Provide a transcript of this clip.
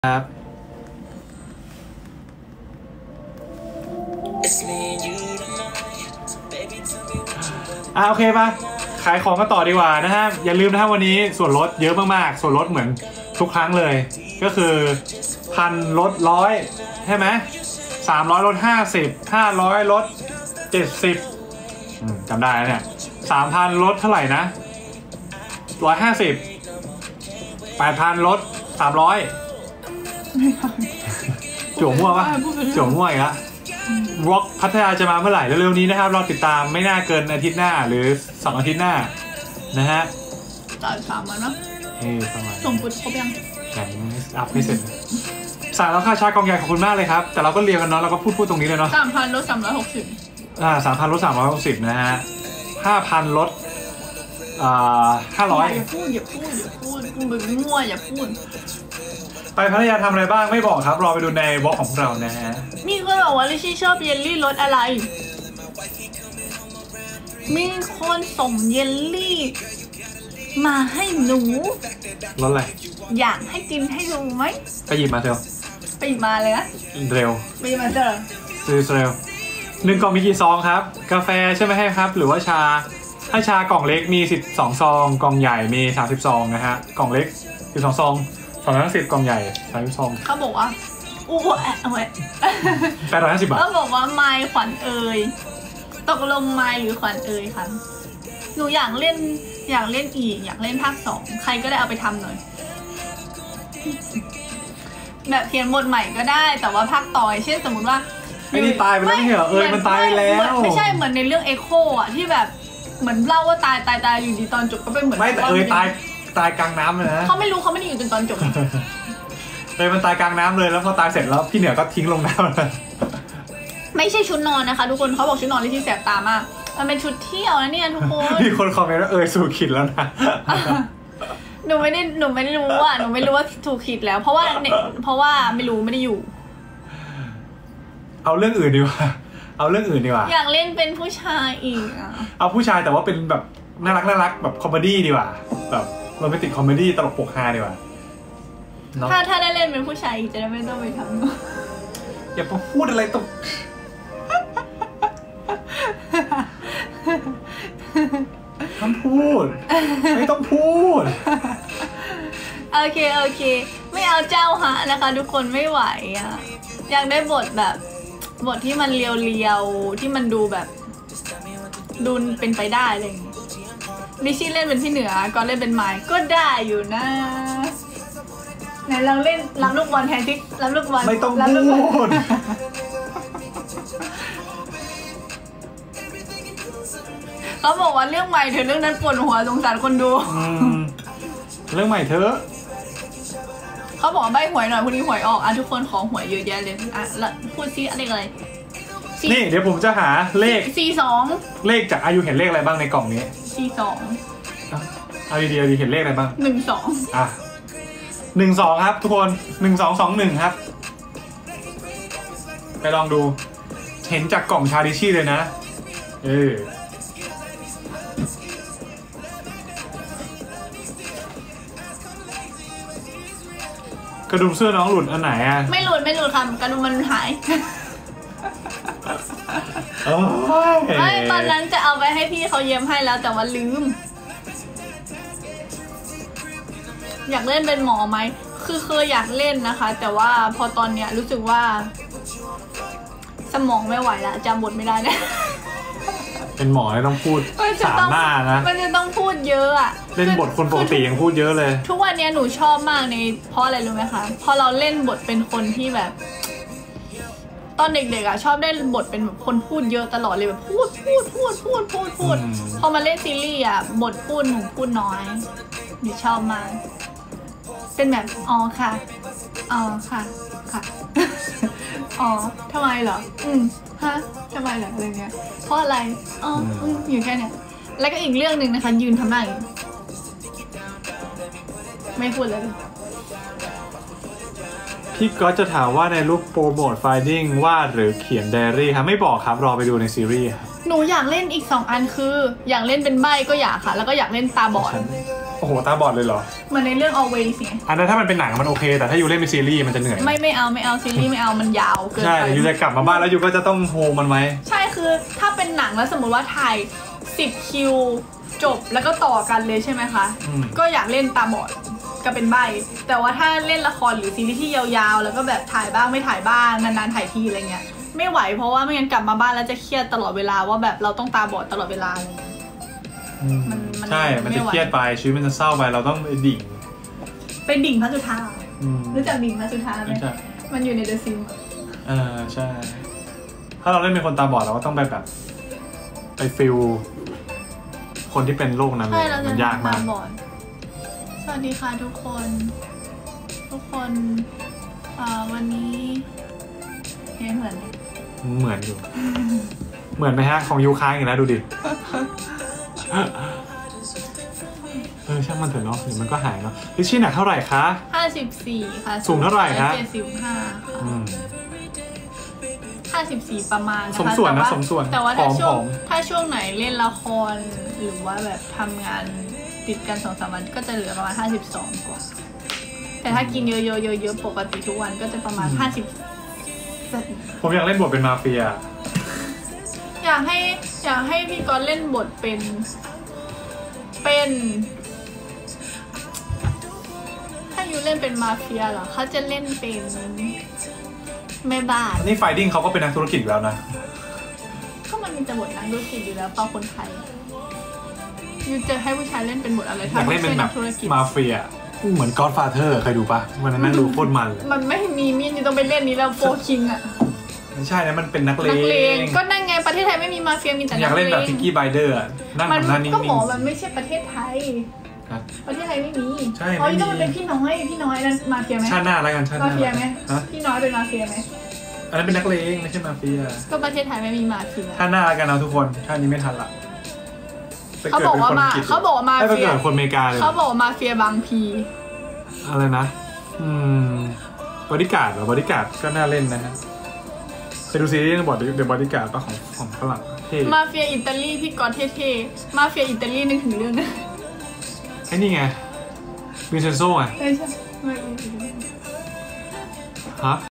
ครับโอเคป่ะขายของกันต่อดีกว่านะฮะอย่าลืมนะฮะวันนี้ส่วนลดเยอะมากๆส่วนลดเหมือนทุกครั้งเลยก็คือ1,000ลด100ใช่ไหม300ลด50 500ลด70จำได้แล้วเนี่ย 3,000 ลดเท่าไหร่นะ150 8,000 ลด300จั่วมั่วปะจั่วมั่วอีกแล้ววอล์กพัทยาจะมาเมื่อไหร่เร็วๆนี้นะครับรอติดตามไม่น่าเกินอาทิตย์หน้าหรือ2อาทิตย์หน้านะฮะ 3 วันเนาะประมาณส่งฟุตครบยังอัพไม่เสร็จสั่งแล้วค่าชากองใหญ่ขอบคุณมากเลยครับแต่เราก็เรียงกันเนาะเราก็พูดตรงนี้เลยเนาะ 3,000 ลด 360 3,000 ลด 360นะฮะ 5,000 ลด500 อย่าพูดมึงมั่วอย่าพูดไปพัทยาทำอะไรบ้างไม่บอกครับรอไปดูในวอล์กของเรานะฮะมีคนบอกว่าลิชี่ชอบเยลลี่รสอะไรมีคนส่งเยลลี่มาให้หนูรสอะไรอยากให้กินให้ดูไหมไปหยิบมาเถอะไปหยิบมาเลยนะเร็วไปหยิบมาเถอะซื้อเร็ว1 กล่องมีกี่ซองครับกาแฟใช่ไหมให้ครับหรือว่าชาถ้าชากล่องเล็กมี12ซองกล่องใหญ่มี30ซองนะฮะกล่องเล็ก12ซอง210กล่องใหญ่30ซองเขาบอกว่าอู้เอาไว้ 850 บาทเขาบอกว่าไมค์ขวัญเอ่ยตกลงไมค์หรือขวัญเอ่ยคะหนูอยากเล่นอีกอยากเล่นภาค2ใครก็ได้เอาไปทำหน่อยแบบเขียนบทใหม่ก็ได้แต่ว่าภาคต่อเช่นสมมติว่าไม่ได้ตายไปแล้วไม่เหรอมันตายไปแล้วไม่ใช่เหมือนในเรื่องเอ็กโคอ่ะที่แบบเหมือนเล่าว่าตายอยู่ดีตอนจบก็เป็นเหมือนไม่แต่ตายกลางน้ำเลยนะเขาไม่รู้เขาไม่ได้อยู่จนตอนจบมันตายกลางน้ำเลยแล้วพอตายเสร็จแล้วพี่เหนือก็ทิ้งลงน้ำเลยไม่ใช่ชุดนอนนะคะทุกคนเขาบอกชุดนอนที่แสบตามากมันเป็นชุดเที่ยวนะเนี่ยทุกคนมีคนคอมเมนต์ว่าสู่ขิดแล้วนะหนูไม่รู้ว่าถูกขิดแล้วเพราะว่าไม่รู้ไม่ได้อยู่เอาเรื่องอื่นดีกว่าอยากเล่นเป็นผู้ชายอีกเอาผู้ชายแต่ว่าเป็นแบบน่ารักแบบคอมเมดี้ดีกว่าแบบโรแมนติกคอมเมดี้ตลกปกฮาดีกว่าถ้าได้เล่นเป็นผู้ชายอีกจะได้ไม่ต้องไปทำอย่าพูดอะไรต้องห้ามพูดไม่ต้องพูดโอเคไม่เอาเจ้าฮะนะคะทุกคนไม่ไหวอ่ะอยากได้บทที่มันเรียวที่มันดูแบบดูเป็นไปได้อะไรอย่างงี้ลิชี่เล่นเป็นพี่เหนือก็เล่นเป็นไมค์ก็ได้อยู่นะไหนเราเล่นรับลูกบอลแทนที่รับลูกบอลไม่ต้องพูดเขาบอกว่าเรื่องใหม่เธอเรื่องนั้นปวดหัวสงสารคนดูเรื่องใหม่เธอเขาบอกใบหวยหน่อยพรุ่งนี้หวยออกทุกคนขอหวยเยอะแยะเลยแล้วพูดซิอะไรนี่เดี๋ยวผมจะหาเลข 42 เลขจากอายุเห็นเลขอะไรบ้างในกล่องนี้ 42 เอาดีเห็นเลขอะไรบ้าง 12 12ครับทุกคน1221ครับไปลองดูเห็นจากกล่องชาดิชี่เลยนะกระดุมเสื้อน้องหลุดอันไหนอ่ะไม่หลุดค่ะกระดุมมันหายไม่ตอนนั้นจะเอาไปให้พี่เขาเย็บให้แล้วแต่ว่าลืมอยากเล่นเป็นหมอไหมคือเคยอยากเล่นนะคะแต่ว่าพอตอนเนี้ยรู้สึกว่าสมองไม่ไหวละจำบทไม่ได้นะเป็นหมอต้องพูด3 หน้านะมันจะต้องพูดเยอะอะเล่นบทคนปกติยังพูดเยอะเลยทุกวันนี้หนูชอบมากในเพราะอะไรรู้ไหมคะพอเราเล่นบทเป็นคนที่แบบตอนเด็กๆอะชอบได้บทเป็นแบบคนพูดเยอะตลอดเลยแบบพูดพอมาเล่นซีรีส์อะบทพูดหนูพูดน้อยหนูชอบมากเป็นแบบอ๋อค่ะอ๋อทำไมเหรอฮะทำไมเหรออะไรเงี้ยเพราะอะไรอยู่แค่เนี้ยแล้วก็อีกเรื่องหนึ่งนะคะยืนทำหน้าอย่างนี้ไม่พูดเลยพี่ก็จะถามว่าในรูปโปรโมทไฟดิ้งวาดหรือเขียนไดอารี่ครับไม่บอกครับรอไปดูในซีรีส์ครับหนูอยากเล่นอีก2 อันคืออยากเล่นเป็นใบ้ก็อยากค่ะแล้วก็อยากเล่นตาบอดโอ้โหตาบอดเลยเหรอเหมือนในเรื่อง Always ไงอันนั้นถ้ามันเป็นหนังมันโอเคแต่ถ้ายูเล่นเป็นซีรีส์มันจะเหนื่อยไม่เอาซีรีส์ไม่เอามันยาวเกินใช่ไปยูจะกลับมาบ้านแล้วยูก็จะต้องโฮมันไว้ใช่คือถ้าเป็นหนังแล้วสมมติว่าถ่าย10 คิวจบแล้วก็ต่อกันเลยใช่ไหมคะ ก็อยากเล่นตาบอดก็เป็นใบแต่ว่าถ้าเล่นละครหรือซีรีส์ที่ยาวๆแล้วก็แบบถ่ายบ้างไม่ถ่ายบ้างนานๆถ่ายทีอะไรเงี้ยไม่ไหวเพราะว่าไม่งั้นกลับมาบ้านแล้วจะเครียดตลอดเวลาว่าแบบเราต้องตาบอดตลอดเวลาอะไรเงี้ยมันใช่มันจะเครียดไปชีวิตมันจะเศร้าไปเราต้องไปดิ่งเป็นดิ่งพระสุธารู้จักดิ่งพระสุธาไหมมันอยู่ในเดอะซิมใช่ถ้าเราเล่นเป็นคนตาบอดเราก็ต้องไปแบบไปฟิลคนที่เป็นโรคนั้นเลยมันยากมากสวัสดีค่ะทุกคนวันนี้เหมือนอยู่ เหมือนไหมฮะของยูค้างอีกแล้วดูดิช่างมันเถอะเนาะเดี๋ยวมันก็หายเนาะลิชชี่หนักเท่าไหร่คะ 54ค่ะสูงเท่าไหร่คะ 75ค่ะ54ประมาณนะคะสมส่วนนะสมส่วนแต่ว่าถ้าช่วงไหนเล่นละครหรือว่าแบบทำงานติดกัน2-3 วันก็จะเหลือประมาณ52กว่าแต่ถ้ากินเยอะๆปกติทุกวันก็จะประมาณ50 ผมอยากเล่นบทเป็นมาเฟียอยากให้พี่ก๊อตเล่นบทเป็นถ้าอยู่เล่นเป็นมาเฟียเหรอเขาจะเล่นเป็นแม่บ้านนี่ไฟดิ้งเขาก็เป็นนักธุรกิจแล้วนะก็มันมีแต่บทนักธุรกิจอยู่แล้วเปล่าคนไทยยูจะให้ผู้ชายเล่นเป็นบทอะไรอยากเล่นเป็นแบบมาเฟียเหมือน Godfather เคยดูปะวันนั้นนั่งดูโคตรมันเลยมันไม่มีมีดยูต้องไปเล่นนี้แล้วโฟคิงอะไม่ใช่นะมันเป็นนักเลงก็นั่งไงประเทศไทยไม่มีมาเฟียมีแต่นักเลงอยากเล่นแบบพิกกี้ไบเดอร์นั่งทำหน้านิ่งๆก็บอกมันไม่ใช่ประเทศไทยประเทศไทยไม่มีใช่อ๋อต้องเป็นพี่น้อยนั่นมาเฟียไหมชาติหน้าแล้วกันชาติหน้ามาเฟียไหมพี่น้อยเป็นมาเฟียไหมอันนั้นเป็นนักเลงไม่ใช่มาเฟียก็ประเทศไทยไม่มีมาเฟียชาติหน้าแล้วกันเอาทุกคนชาตินี้ไม่ทันละเขาบอกว่ามาเฟียคนอเมริกาเลยเขาบอกมาเฟียบางพีอะไรนะบอดี้การ์ดเหรอบอดี้การ์ดก็น่าเล่นนะฮะไปดูซีรีส์เรื่องเดอะบอดี้การ์ดป่ะของฝรั่งเท่มาเฟียอิตาลีพี่ก๊อตเท่ๆมาเฟียอิตาลีนึกถึงเรื่องนะไอ้นี่ไงวินเซนโซ่ไงใช่ฮะ